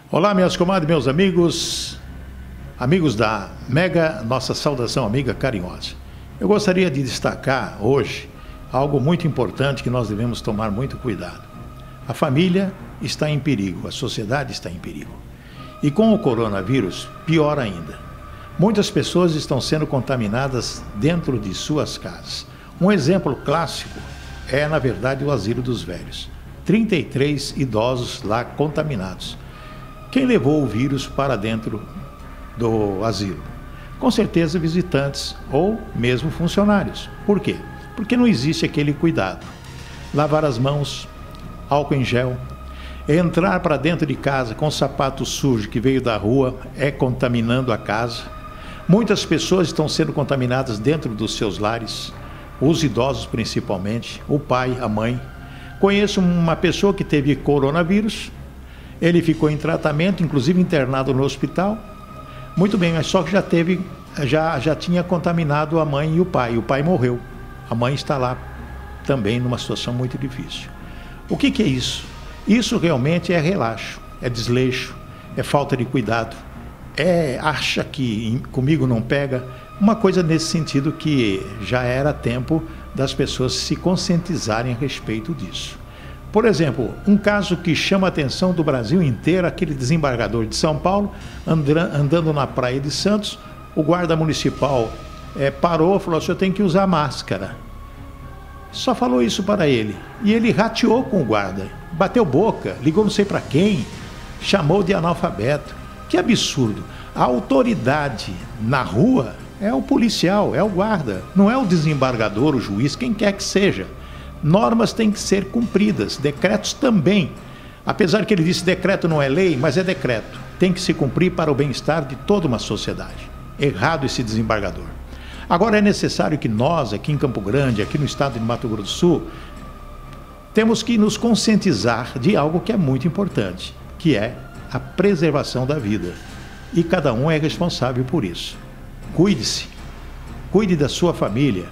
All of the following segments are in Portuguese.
Olá, minhas comadres, meus amigos, amigos da Mega, nossa saudação amiga carinhosa. Eu gostaria de destacar hoje algo muito importante que nós devemos tomar muito cuidado. A família está em perigo, a sociedade está em perigo. E com o coronavírus, pior ainda. Muitas pessoas estão sendo contaminadas dentro de suas casas. Um exemplo clássico é, na verdade, o Asilo dos Velhos. 33 idosos lá contaminados. Quem levou o vírus para dentro do asilo? Com certeza visitantes ou mesmo funcionários. Por quê? Porque não existe aquele cuidado. Lavar as mãos, álcool em gel, entrar para dentro de casa com sapato sujo que veio da rua é contaminando a casa. Muitas pessoas estão sendo contaminadas dentro dos seus lares, os idosos principalmente, o pai, a mãe. Conheço uma pessoa que teve coronavírus. Ele ficou em tratamento, inclusive internado no hospital. Muito bem, mas só que já tinha contaminado a mãe e o pai. O pai morreu. A mãe está lá também numa situação muito difícil. O que é isso? Isso realmente é relaxo, é desleixo, é falta de cuidado. Acha que comigo não pega. Uma coisa nesse sentido que já era tempo das pessoas se conscientizarem a respeito disso. Por exemplo, um caso que chama a atenção do Brasil inteiro, aquele desembargador de São Paulo, andando na praia de Santos, o guarda municipal parou e falou: o senhor tem que usar máscara. Só falou isso para ele. E ele rateou com o guarda, bateu boca, ligou não sei para quem, chamou de analfabeto. Que absurdo! A autoridade na rua é o policial, é o guarda, não é o desembargador, o juiz, quem quer que seja. Normas têm que ser cumpridas, decretos também. Apesar que ele disse decreto não é lei, mas é decreto. Tem que se cumprir para o bem-estar de toda uma sociedade. Errado esse desembargador. Agora é necessário que nós, aqui em Campo Grande, aqui no estado de Mato Grosso do Sul, temos que nos conscientizar de algo que é muito importante, que é a preservação da vida. E cada um é responsável por isso. Cuide-se, cuide da sua família.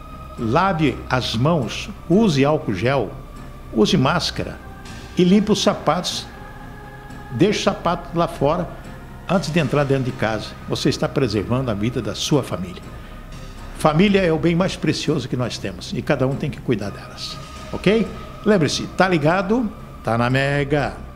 Lave as mãos, use álcool gel, use máscara e limpe os sapatos. Deixe o sapato lá fora antes de entrar dentro de casa. Você está preservando a vida da sua família. Família é o bem mais precioso que nós temos e cada um tem que cuidar delas, ok? Lembre-se, tá ligado? Tá na Mega.